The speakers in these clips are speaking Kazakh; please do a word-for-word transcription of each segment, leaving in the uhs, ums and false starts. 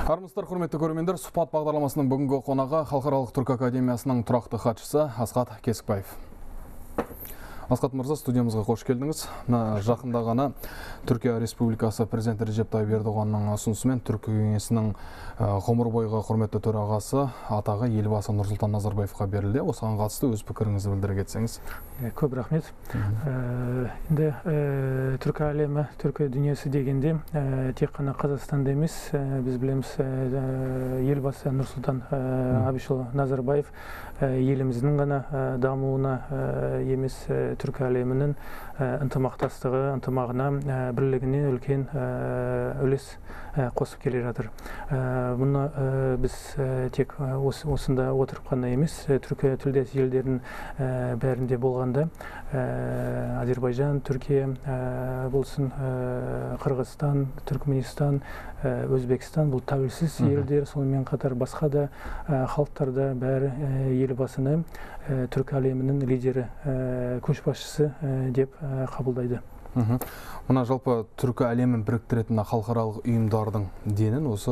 Армысыздар, құрметті көрермендер, сұхбат бағдарламасының бүгінгі қонағы Халықаралық түркі академиясының тұрақты хатшысы Асхат Кесікбаев. Асхат мырза, студиямызға қош келдіңіз. Жақында ғана Түркия Республикасы президенті Режеп Тайып Ердоғанның ұсынысымен Түркі кеңесінің ғұмыр бойғы құрметті төрағасы атағы елбасы Нұрсұлтан Назарбаевқа берілді. Осыған қатысты өз пікіріңізді білдіре кетсеңіз. Көп рахмет. Енді түркі әлемі, түркі дүниесі дегенде тек қана Қазақстанда емес, біз білеміз, елбасы Нұрсұлтан Абишұлы Назарбаев еліміздің ғана дамуына емес, түркі әлемінің ынтымақтастығы, ынтымағына, бірлігіне үлкен үлес қосып келе жатыр. Мұны біз тек осында отырып қана емес, түркі тілдес елдердің бәрінде болғанда, Азербайжан, Түркия болсын, Қырғызстан, Түркменистан, Өзбекстан, бұл тәуелсіз елдер, сонымен қатар басқа да халықтарда бәрі елбасыны түркі әлемінің лидері, көшбасшысы деп қабылдайды. Мұна жалпы түркі әлемін біріктіретін халықаралық ұйымдардың денін осы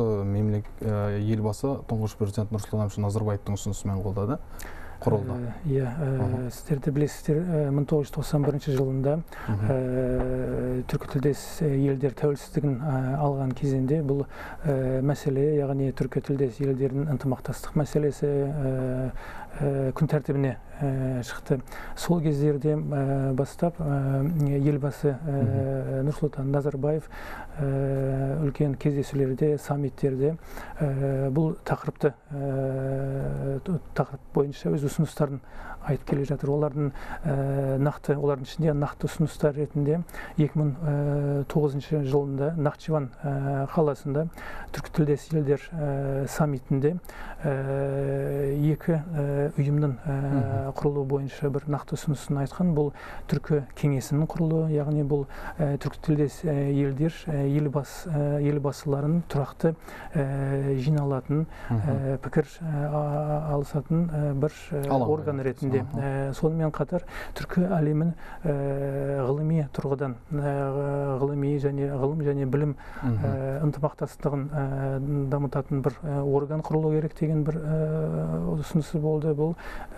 елбасы тұңғыш президент Нұрсұлтан Назарбаевтың ұсынысымен қолдады. Құрылды. Иә, сіздерді білесіздер, мың тоғыз жүз тоқсан бірінші жылында түркі тілдес елдер тәуелсіздігін алған кезеңде бұл мәселе, яғни түркі тілдес елдердің ынтымақтастық мәселесі күн тәртібіне шықты. Сол кездерде бастап елбасы Нұрсұлтан Назарбаев үлкен кездесулерде, саммиттерде бұл тақырыпты тақырып бойынша өз ұсыныстарын айтып келе жатыр. Олардың нақты, олардың ішінде нақты ұсыныстар ретінде екі мың тоғызыншы жылында Нахчыван қаласында түркі тілдес елдер саммитінде екі ұйымның құрылу бойынша бір нақты ұсынысын айтқан. Бұл түркі кеңесінің құрылуы, яғни бұл түркі тілдес елдер елбасыларын тұрақты жиналатын, пікір алысатын бір орган ретінде. Сонымен қатар түркі әлемін ғылыми тұрғыдан, ғылыми және ғылым және білім ынтымақтастығын дамытатын бір орган құрылу керек деген бір ұсынысы болды. Бұл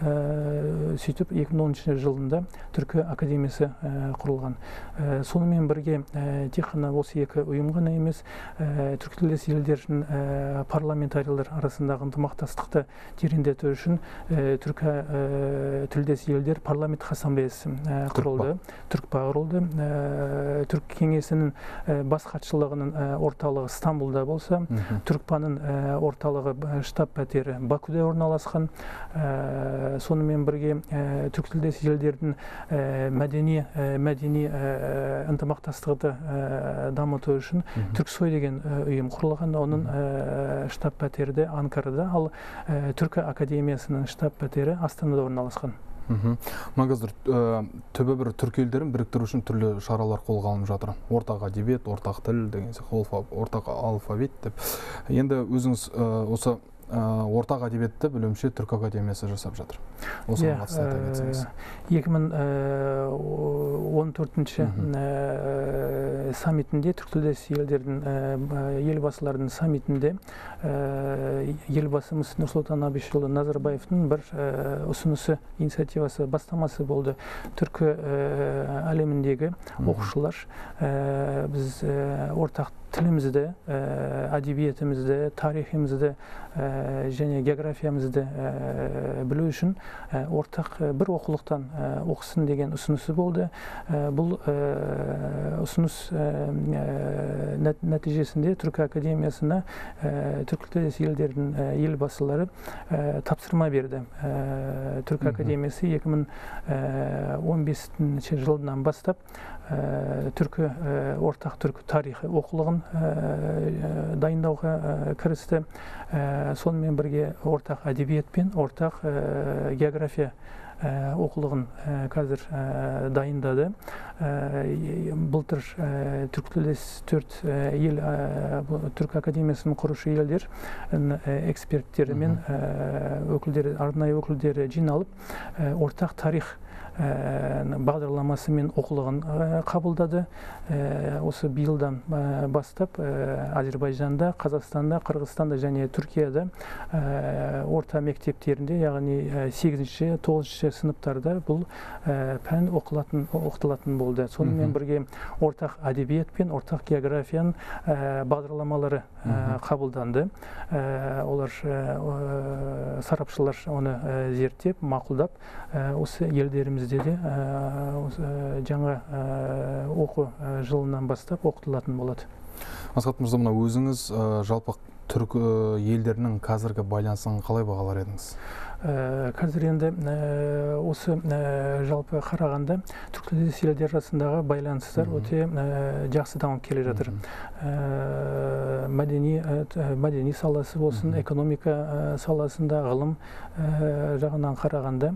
сөйтіп екі мың оныншы жылында түркі академиясы құрылған. Сонымен бірге тек қана осы екі ұйым ғана емес, түркі тілдес елдердің парламентарийлер арасындағы ынтымақтастықты тереңдету үшін түркі тілдес елдер парламенттік ассамблеясы құрылды, түркпа құрылды. Түркі кеңесінің бас хатшылығының орталығы Стамбулда болса, түркпаның орталығы штаб пәтері Бакуде орналасқан. Сонымен бірге түркі тілдес елдердің мәдени мәдени ынтымақтастықты дамыту үшін Түрксой деген ұйым құрылған. Оның штаб пәтері Анкарада, ал түркі академиясының штаб пәтері Астанада орналасқан. Қазір түбі бір түркі елдерін біріктіру үшін түрлі шаралар қолға алынып жатыр. Ортақ әдебиет, ортақ тіл деген сияқты, ортақ алфавит деп. Енді өзіңіз осы ортақ әдебиетті білуімше түркі академиясы жасап жатыр. Осыған қатысты айта кетсеңіз. екі мың он төртінші саммитінде, түркі тілдес елдердің елбасылардың саммитінде елбасымыз Нұрсұлтан Абишұлы Назарбаевтың бір ұсынысы, инициативасы, бастамасы болды. Түркі әлеміндегі оқушылар біз ортақ тілімізді, әдебиетімізді, тарихымызды және географиямызды білу үшін ортақ бір оқулықтан оқысын деген ұсынысы болды. Бұл ұсыныс нәтижесінде түркі академиясына түркі тілдес елдердің елбасылары тапсырма берді. Түркі академиясы екі мың он бесінші жылдан бастап түркі ортақ түркі тарихы оқулығын дайындауға кірісті. Сонымен бірге ортақ әдебиет пен ортақ география оқулығын қазір дайындады. Былтыр түркі тілдес төрт ел, түркі академиясының құрушы елдер эксперттері мен өкілдері, арнайы өкілдері жиналып ортақ тарих бағдарламасы мен оқулығын қабылдады. Осы биылдан бастап Әзербайжанда, Қазақстанда, Қырғызстанда және Түркияда орта мектептерінде, яғни сегізінші тоғызыншы сыныптарда бұл пән оқытылатын болды. Сонымен бірге ортақ әдебиет пен ортақ географияның бағдарламалары қабылданды. Олар сарапшылар оны зерттеп, мақұлдап, осы елдерімізде де жаңа оқу жылынан бастап оқытылатын болады. Асхат мырза, мына өзіңіз жалпы түркі елдерінің қазіргі байланысын қалай бағалар едіңіз? Қазір енді осы жалпы қарағанда түркітілдес елдер арасындағы байланыстар өте жақсы дамып келе жатыр. Мәдени саласы болсын, экономика саласында, ғылым жағынан қарағанда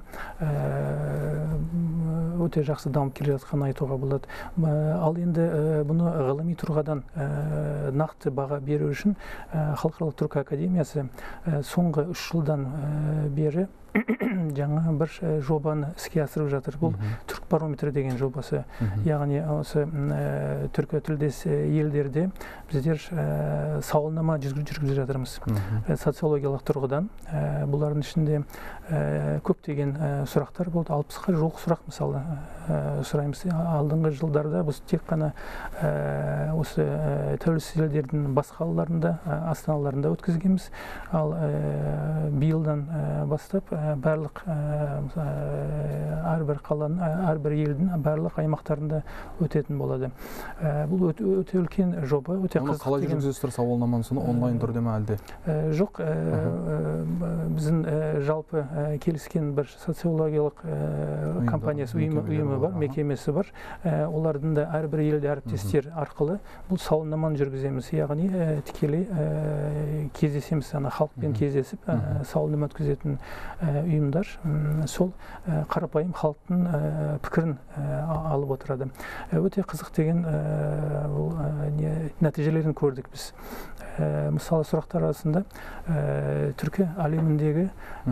өте жақсы дамып келе жатқанын айтуға болады. Ал енді бұны ғылыми тұрғыдан нақты баға беру үшін Халықаралық түркі академиясы соңғы үш жылдан бері жаңа бір жобаны іске асырып жатыр. Бұл түрк барометрі деген жобасы. Яғни осы түркі тілдес елдерде біздер сауалнама жүргізіп жатырмыз. Социологиялық тұрғыдан бұлардың ішінде көптеген сұрақтар болды. алпысқа жуық сұрақ мысалы сұраймыз. Алдыңғы жылдарда біз тек қана осы тәуелсіз елдердің бас қалаларында, астаналарында өткізгенбіз. Ал биылдан бастап барлық әрбір қаланың, әрбір елдің барлық аймақтарында өтетін болады. Бұл өте үлкен жоба, өте қызық. Қалай жүргізесіздер сауалнаманы, соны онлайн түрде ме әлде? Жоқ, біздің жалпы келіскен бір социологиялық компаниясы, ұйымы бар, мекемесі бар. Олардың да әрбір елде әріптестер арқылы бұл сауалнаманы жүргіземіз. Яғни тікелей кездесеміз, халықпен кездесіп сауалнама өткізетін ұйымдар сол қарапайым халықтың пікірін алып отырады. Өте қызық деген нәтижелерін көрдік біз. Мысалы, сұрақтар арасында түркі әлеміндегі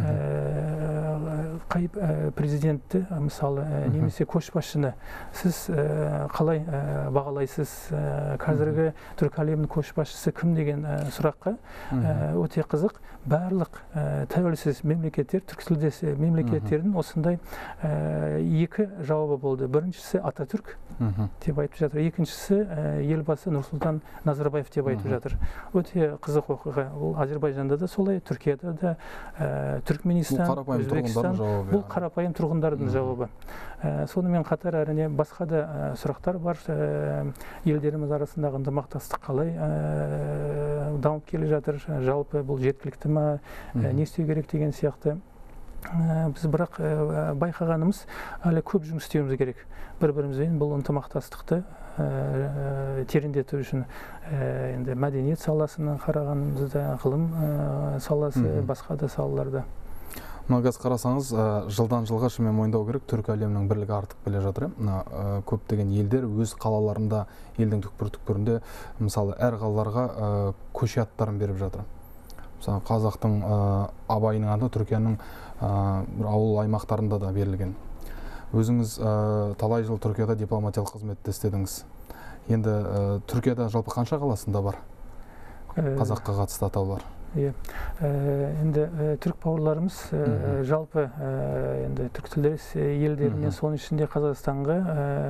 қай президентті, мысалы, немесе көшбасшыны сіз қалай бағалайсыз? Қазіргі түркі әлемінің көшбасшысы кім деген сұраққа өте қызық. Барлық тәуелсіз мемлекеттер, түркітілдес мемлекеттердің осындай екі жауабы болды. Біріншісі Ататүрк деп айтып жатыр. Екіншісі елбасы Нұрсұлтан Назарбаев деп айтып жатыр. Өте қызық оқиға. Бұл Әзербайжанда да солай, Түркияда да, Түркменистан, Өзбекстан. Бұл қарапайым тұрғындардың жауабы. Сонымен қатар әрине басқа да сұрақтар бар. Елдеріміз арасындағы ынтымақтастық қалай дамып келе жатыр? Жалпы бұл жеткілікті ме? Не істеу керек деген сияқты. Біз бірақ байқағанымыз әлі көп жұмыс істеуіміз керек. Бір-бірімізбен бұл ынтымақтастықты тереңдету үшін енді мәдениет саласынан қарағанымызда, ғылым саласы, басқа да салаларда. Қазір қарасаңыз, жылдан жылға шынымен мойындау керек, түркі әлемінің бірлігі артып келе жатыр. Көптеген елдер өз қалаларында, елдің түкпір-түкпірінде, мысалы, әр қалаларға көше аттарын беріп жатыр. Мысалы, қазақтың абайының аты Түркияның ауыл аймақтарында да берілген. Өзіңіз талай жыл Түркияда дипломатиялық қызметте істедіңіз. Енді Түркияда жалпы қанша қаласында бар қазаққа қатысты атаулар? Енді түрк бауырларымыз жалпы түркітілдес елдерімен, соның ішінде Қазақстанға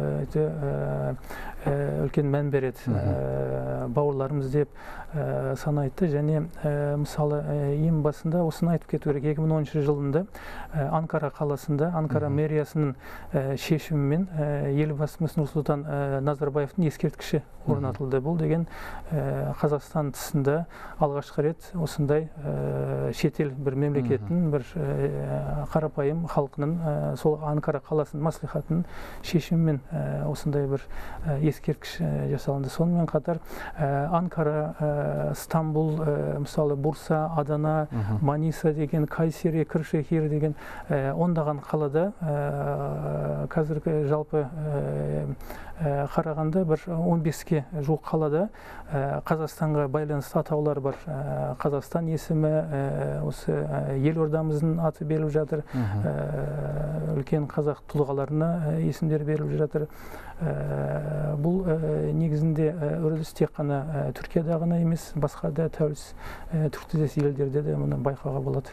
үлкен мән береді. Бауырларымыз деп санайды. Және мысалы ең басында осыны айтып кету керек. екі мың оныншы жылында Анкара қаласында, Анкара мэриясының шешімімен елбасымыз Нұрсұлтан Назарбаевтың ескерткіші орнатылды. Бұл деген Қазақстан тұсында алғашқы рет осындай шетел бір мемлекеттің, бір қарапайым халқының сол Анкара қаласының маслихатының шешімімен осындай бір ескерткіш жасалынды. Сонымен қатар Анкара, Стамбул, мысалы Бурса, Адана, Маниса деген, Кайсери, Кыршехир деген ондаған қалада қазіргі жалпы қарағанда бір он беске жуық қалада Қазақстанға байланысты атаулар бар. Қазақстан есімі, осы елордамыздың аты беріліп жатыр, үлкен қазақ тұлғаларына есімдер беріліп жатыр. Бұл негізінде үрдіс тек қана Түркияда ғана емес, басқа да тәуелсіз түркітілдес елдерде де мұны байқауға болады.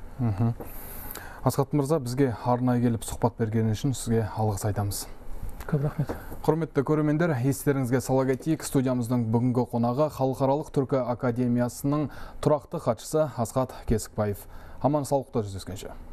Асхат мырза, бізге арнайы келіп сұхбат берген үшін сізге алғыс айтамыз. Көп рахмет. Құрметті көрермендер, естеріңізге сала кетейік, студиямыздың бүгінгі қонағы Халықаралық түркі академиясының тұрақты хатшысы Асхат Кесікбаев. Аман саулықта жүздескенше.